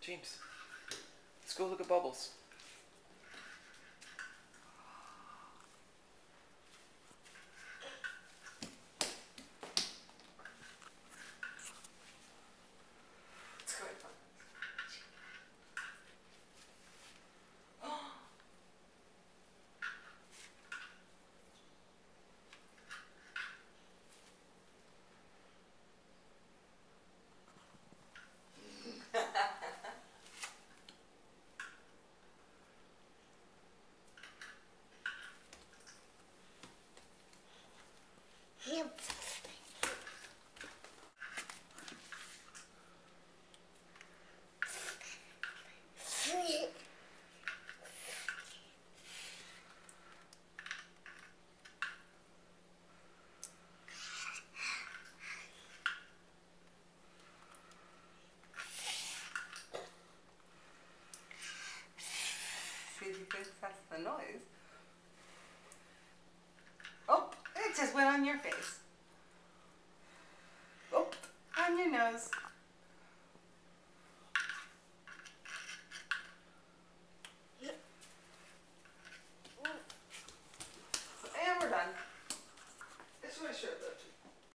James, let's go look at Bubbles. Yep. See, because that's the noise. Oh, it just went on your face. Oh, on your nose.